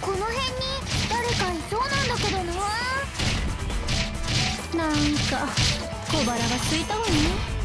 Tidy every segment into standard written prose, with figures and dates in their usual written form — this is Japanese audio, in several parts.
この辺に誰かいそうなんだけどな。 なんか小腹が空いたわね。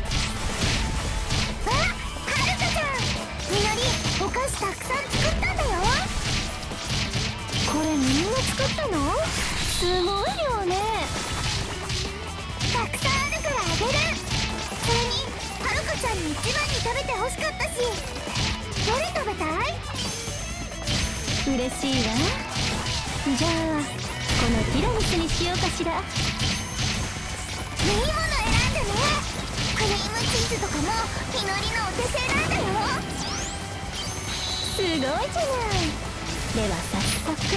あ、はるかちゃん、みのりお菓子たくさん作ったんだよ。 これみんな作ったの？すごい量ね。 たくさんあるからあげる。それにはるかちゃんに一番に食べてほしかったし。どれ食べたい？ 嬉しいわ。じゃあこのティラミスにしようかしら。 いいもの選んだね。クリームチーズとかもみのりのお手製なんだよ。 すごいじゃない。では早速。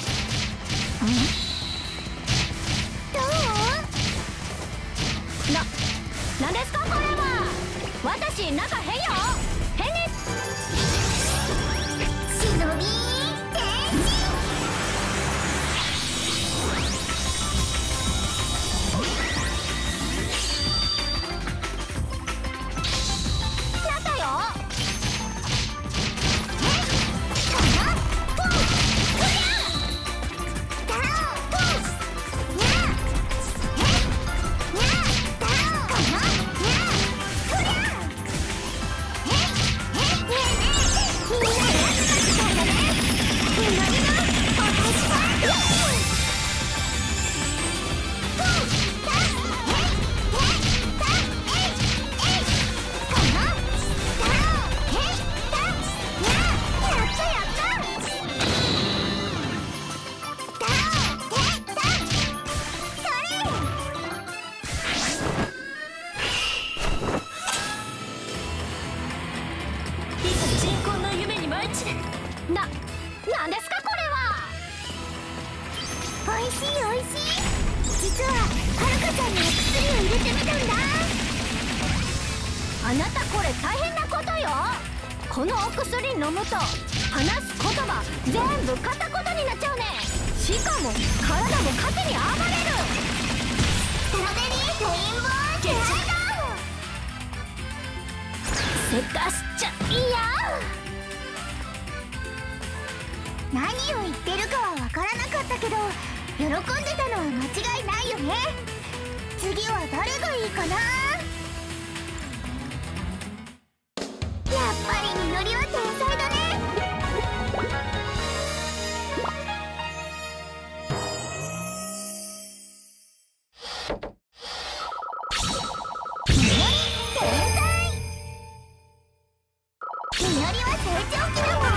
どう？ なんですかこれは。私中変よ。変ね。 忍び天使。 中よ。なんですかこれは。 おいしいおいしい。実ははるかちゃんにお薬を入れてみたんだ。 あなたこれ大変なことよ。このお薬飲むと話す言葉全部片言になっちゃうね。しかも体も勝手に暴れる。 ストロベリーレインボージェラート。 せかしちゃいや。 何を言ってるかはわからなかったけど、喜んでたのは間違いないよね。次は誰がいいかな。やっぱりみのりは天才だね。みのり天才。みのりは成長期だもん。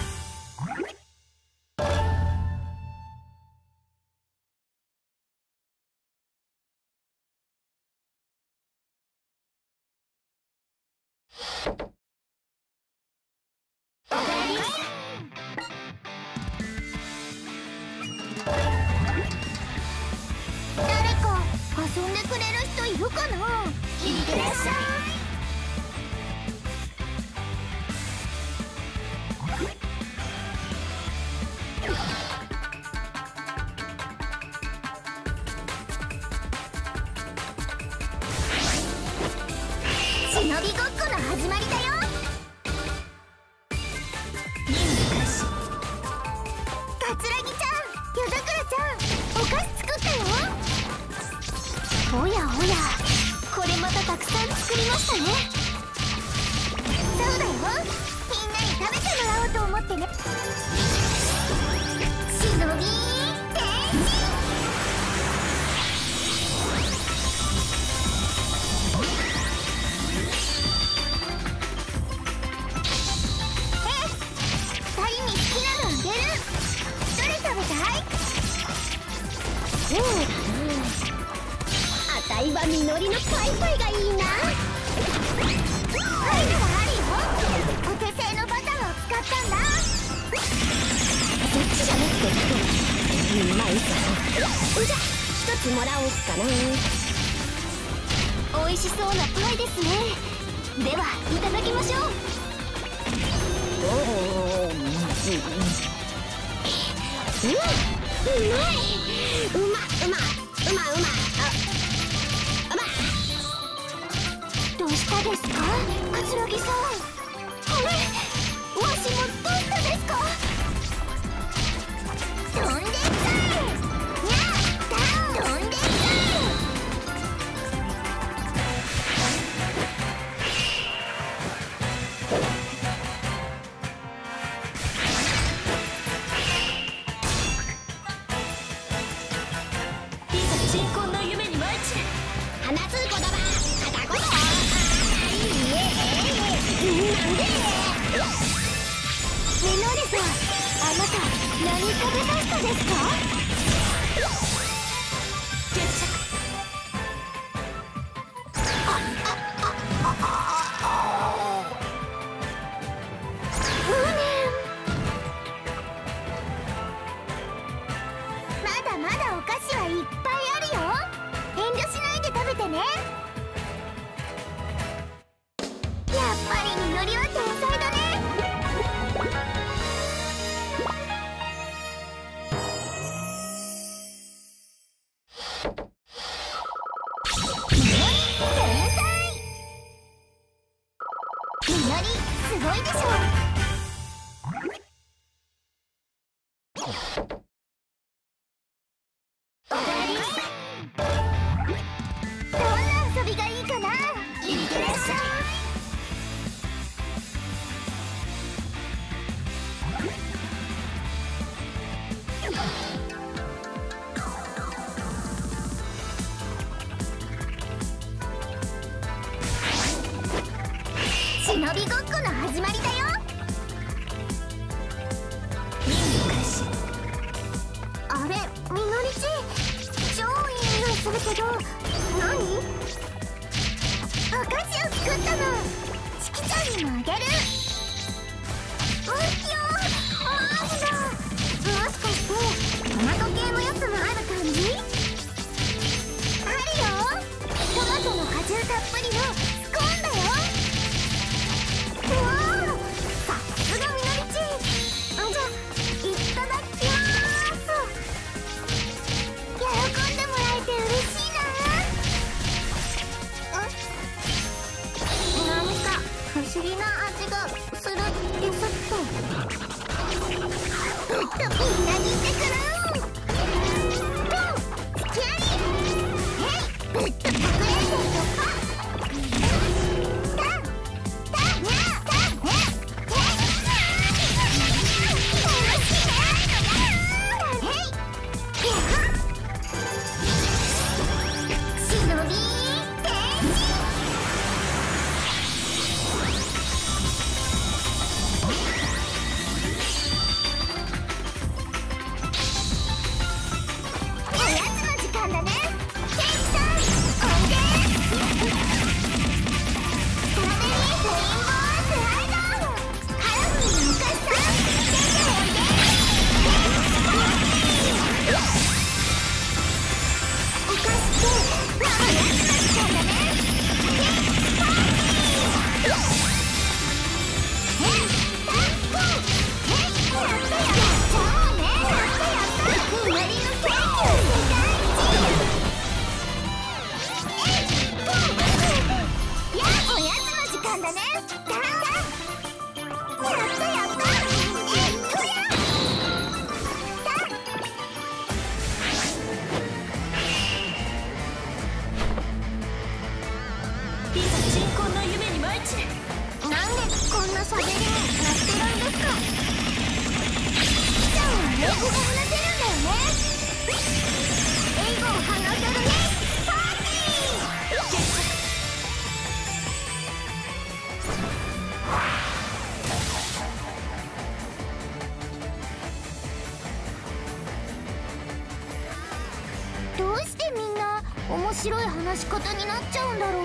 誰か遊んでくれる人いるかな。いってらっしゃい。忍びごっこの始まりだよ。桂木ちゃん、夜桜ちゃん、お菓子作ったよ。おやおや、これまたたくさん作りましたね。そうだよ、みんなに食べてもらおうと思ってね。忍び天使。 あたいはみのりのパイパイがいいな。 パイならあるよ。お手製のバターを使ったんだ。 そっちじゃなくてまあいいか。じゃあ一つもらおうかな。 美味しそうなパイですね。ではいただきましょう。 うまい。うまどうしたですか、桂木さん。あれ、わしもどうしたですか。 メノーレさん、あなた何食べましたですか？決着。まだまだお菓子はいっぱいあるよ。遠慮しないで食べてね。やっぱりみのりは天才だね。みのりすごいでしょ。おかえり。どんな遊びがいいかな。いってらっしゃい。忍びごっこの始まりだよ。あれ、みのりち超いい匂いするけど何？お菓子を作ったの。チキちゃんにもあげる。おいしよ。マジだ。もしかしてトマト系のやつもある感じ？あるよ。トマトの果汁たっぷりのスコーンだよ。さすがみのりち。じゃあいただきまーす。喜んでもらえて嬉しいな。なんか不思議な味がするですって。みんなに言ってくる。スキャリー。ぶっと隠れんせんとか。どうしてみんな面白い話し方になっちゃうんだろう。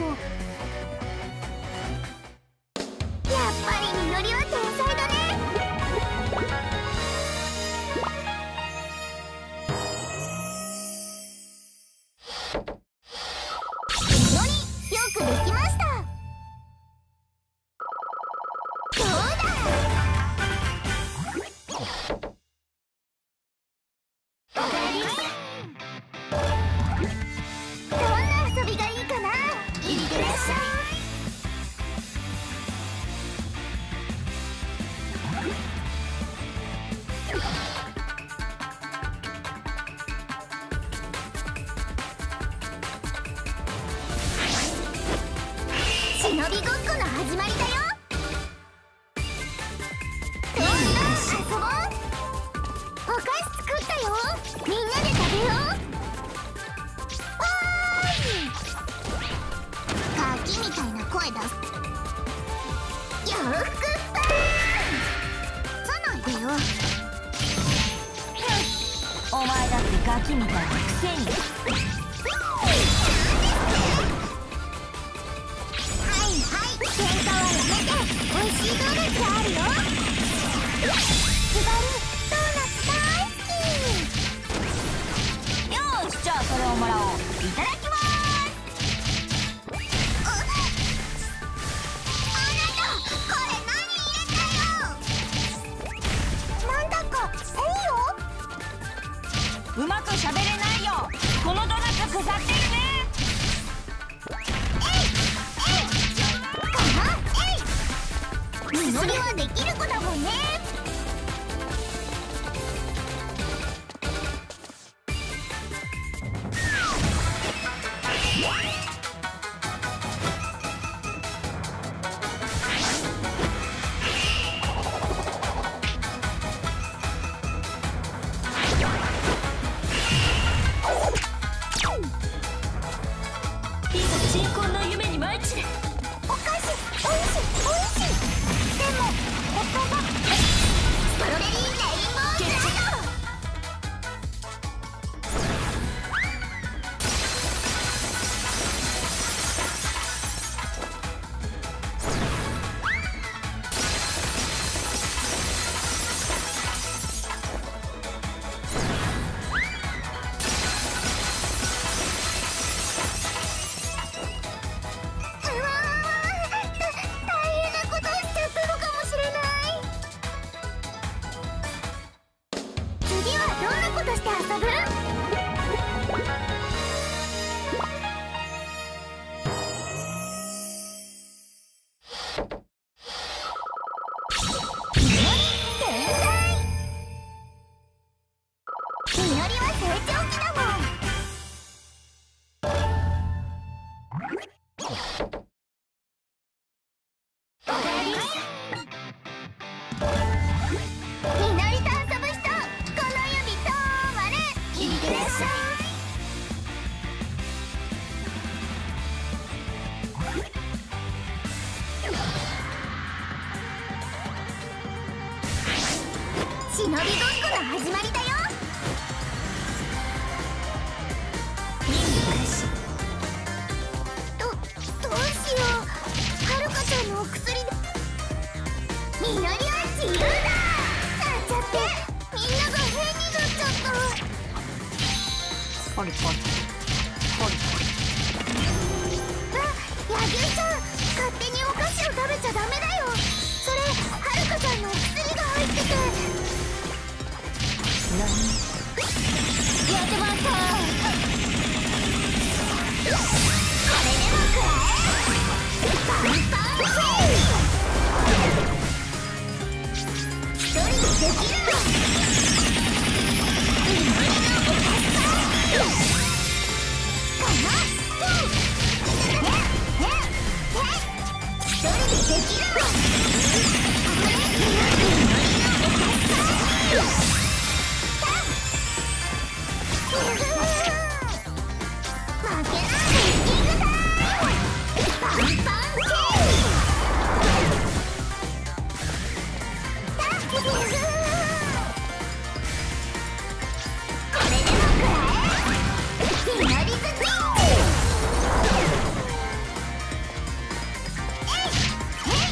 やっぱりみのりは天才だね。みのりよくできました。どうだ。どんな遊びがいいかな。いってらっしゃい。忍びごっこの始まりだよ。どんどん遊ぼう。お菓子作ったよ。みんなで食べよう。ガキみたいな声出す。よ服パンさないでよ。 お前だってガキみたいなくせに。 はいはい、喧嘩はやめて。美味しいドーナツあるよ。ズバリドーナツ大好き。 よーし、じゃあそれをもらおう。いただきまーあなた、これ何入れたよ。なんだか変よ。 す。うまくしゃべれないよ。このドーナツ腐ってるね。 みのりはできる子だもんね。 いざ鎮魂の夢に舞い散れ。 お菓子おいしいおいしい。でも言葉ストロベリーレインボージェラート。うわー、大変なことをしちゃったのかもしれない。次はどんなことして遊ぶ？みのり天才。みのりは成長期だもん。みのりと遊ぶ人、この指とまれ。いってらっしゃい。忍びごっこの始まりだよ。どうしよう。はるかちゃんのお薬でみのりは自由だ。なんちゃってみんなが変になっちゃった。 ポリポリポリポリ。 あ、柳生ちゃん、勝手にお菓子を食べちゃダメだよ。それはるかちゃんのお薬が入ってて。 何？やってもらった。 これでもくらえ。パンパンチェイ。一人でできるの。みのりのお菓子パンかな。一人でできるの。みのりのお菓子パン。負けない。キングタイム。パンパンチェイ。これでもくらえ。みのりズスイッチ。えいえい。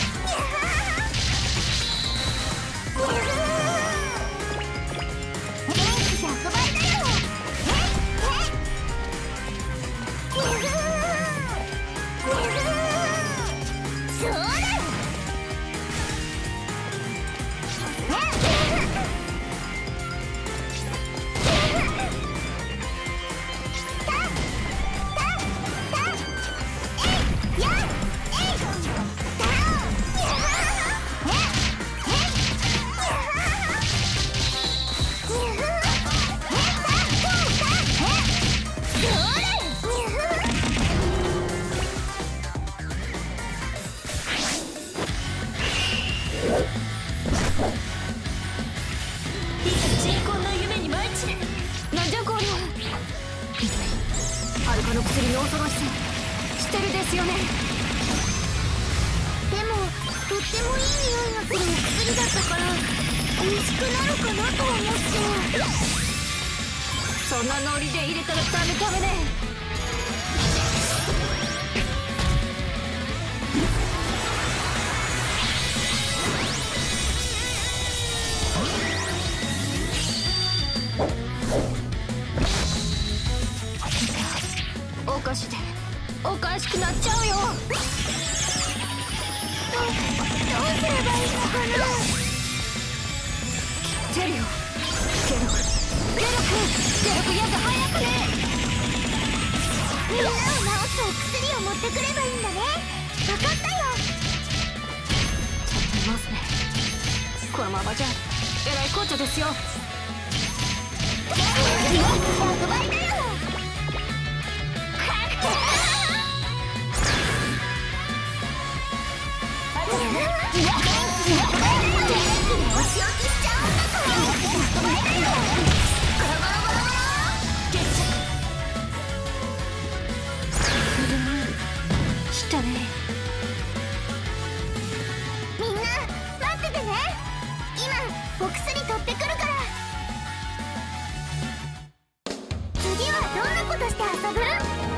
元気100倍だよ。そうだ。 はるかの薬の恐ろしさ知ってるですよね。 でも途ってもいい匂いがするお薬だったから美味しくなるかなと思って。 そんなノリで入れたらダメダメね。おかしでおかしくなっちゃうよ。 どうすればいいのかな。 ゼリオ、ゲロクやだ早くね。 みんなを治すお薬を持ってくればいいんだね。分かったよ。 ちょっといますね。このままじゃえらいこっちゃですよ。 100倍だよ。 したね。 みんな待っててね。今お薬取ってくるから。次はどんなことして遊ぶ？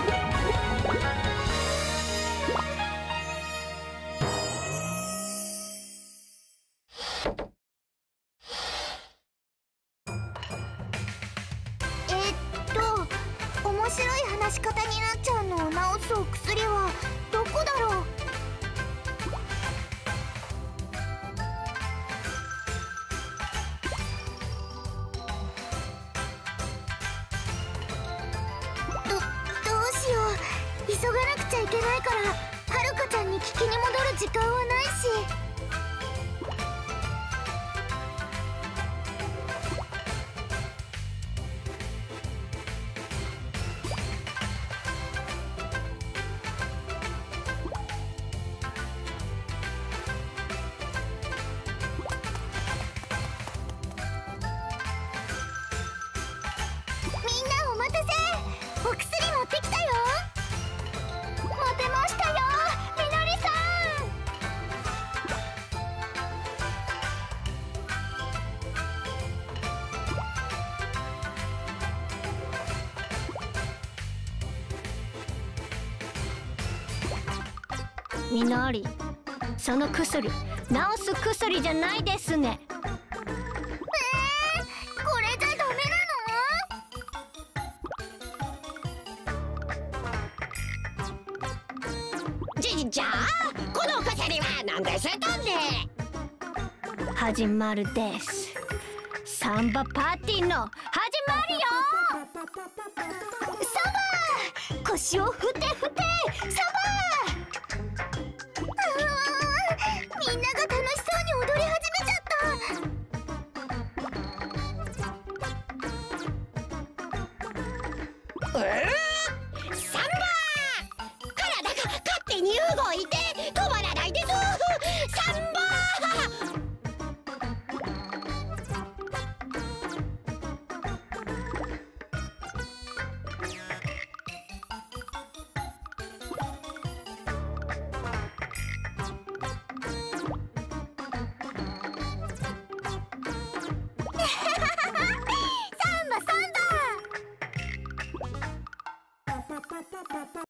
面白い話し方になっちゃうのを治すお薬はどこだろう。どうしよう。急がなくちゃいけないからはるかちゃんに聞きに戻る時間はないし。お薬持ってきたよ。待てましたよ、みのりさん。みのり、その薬治す薬じゃないですね。 これじゃダメじゃあこのお薬は何ですとんで。 始まるです。サンバパーティーの始まるよ。 サバ腰を振って振ってサバみんなが楽しそうに踊り始めちゃった。 サンバ体が勝手に動いて止まらないです。サンバ